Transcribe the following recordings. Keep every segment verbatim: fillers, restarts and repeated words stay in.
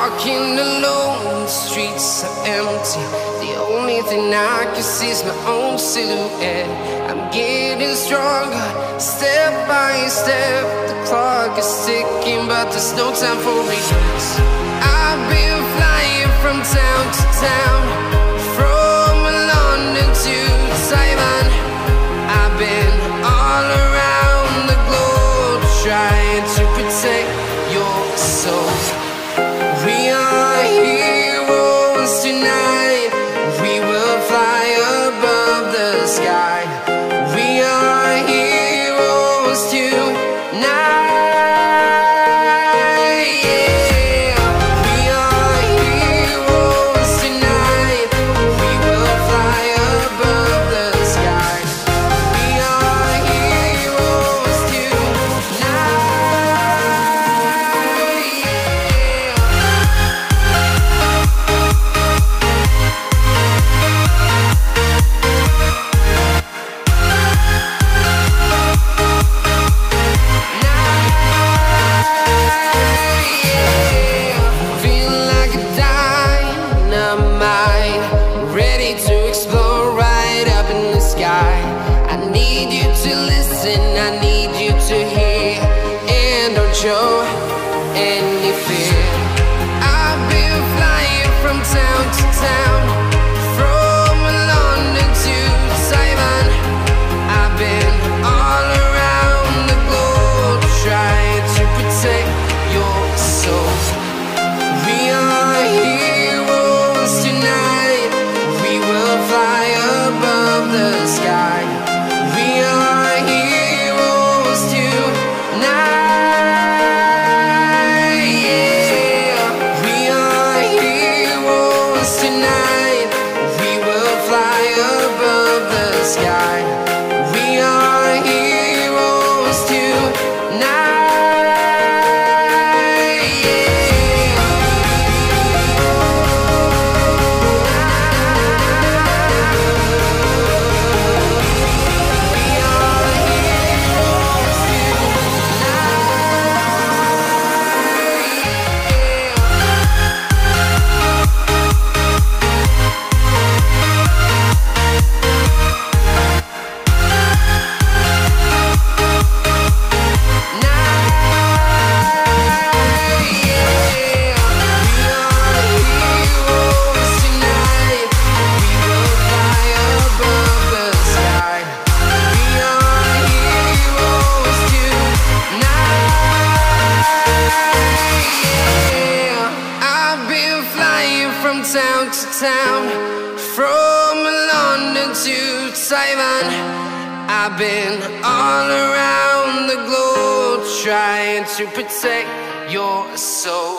walking alone, the streets are empty. The only thing I can see is my own silhouette. I'm getting stronger, step by step. The clock is ticking, but there's no time for regrets. I've been flying from town to town, from London to Taiwan. I've been all around the globe, trying to protect your soul. We are heroes tonight. We will fly above the sky. We are heroes tonight. Show any fear. I've been flying from town to town, from London to Taiwan. I've been all around the globe, trying to protect your soul. We are heroes tonight. We will fly above the sky. We are heroes tonight. Town to town, from London to Taiwan. I've been all around the globe, trying to protect your soul.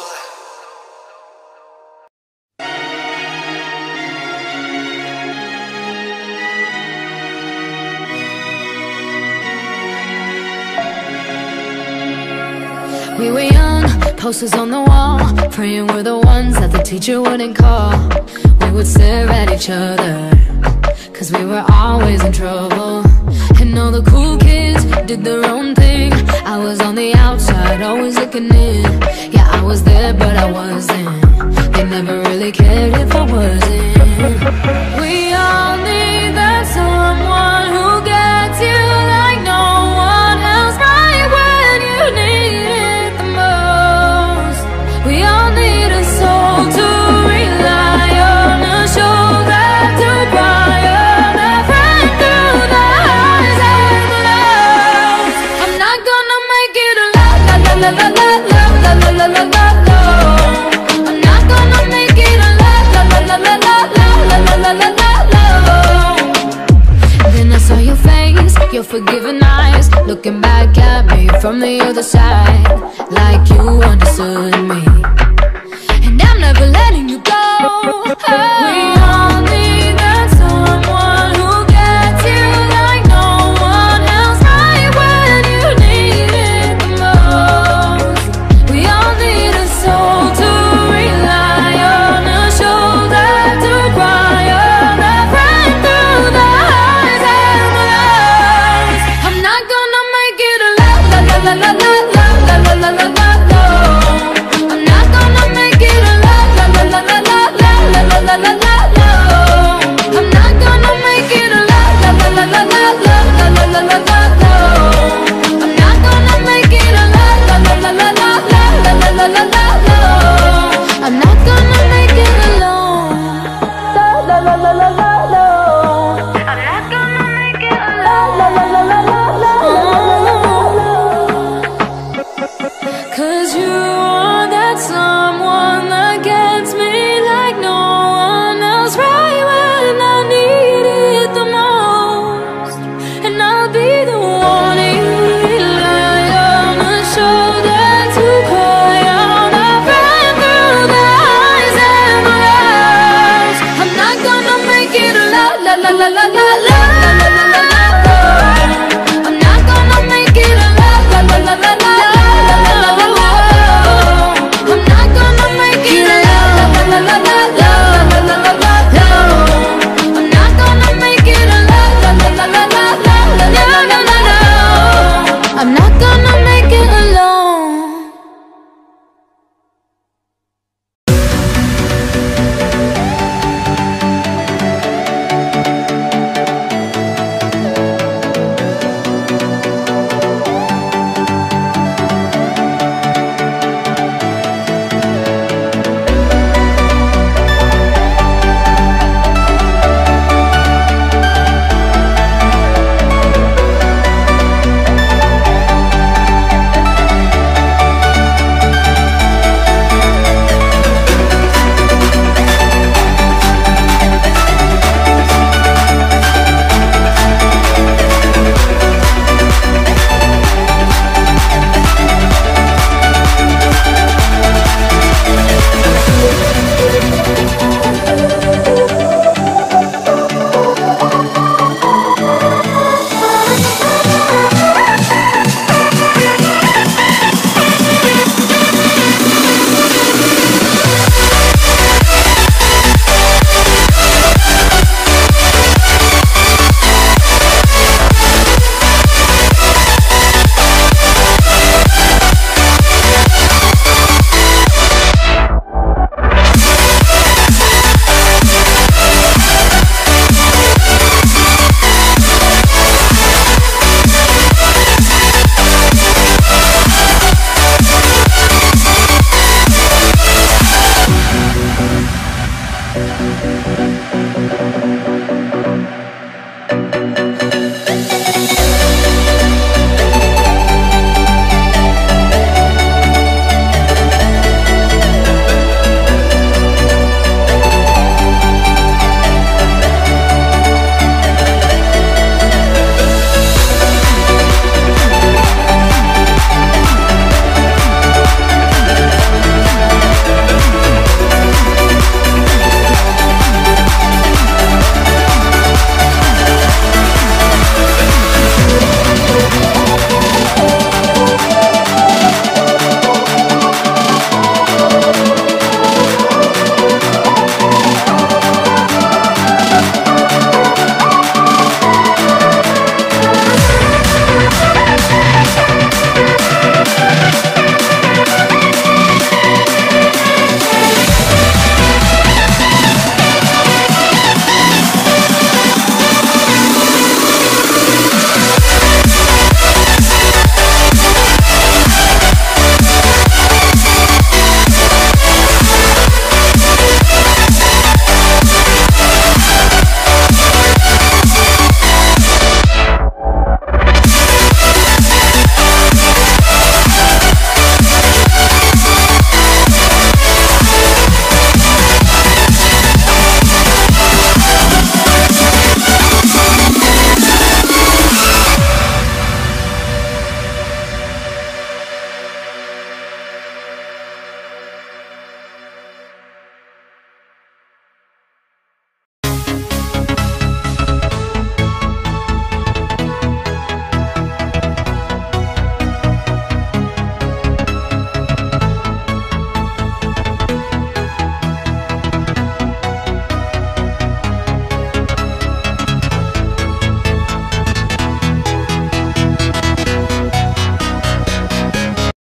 We were young, posters on the wall, praying we're the ones that the teacher wouldn't call. We would stare at each other, cause we were always in trouble. And all the cool kids did their own thing. I was on the outside, always looking in. Yeah, I was there, but I wasn't. They never really cared if I wasn't. We all need that someone who gets you like no one else, right when you need it the most. We all need a soul to rely on, a shoulder to cry on, a friend through the highs and the lows. I'm not gonna make it alone, la la la la la la la la la la la. I'm not gonna make it alone, la la la la la la la la la la la. Then I saw your face, your forgiving eyes, looking back at me from the other side, like you understood me. And I'm never letting you go. We all need that someone who gets you like no one else, right when you need it the most. We all need a soul to rely on, a shoulder to cry on, a friend through the highs and the lows. I'm not gonna make it alone, la la la la la la la la la la la. I'm not gonna make it alone. gonna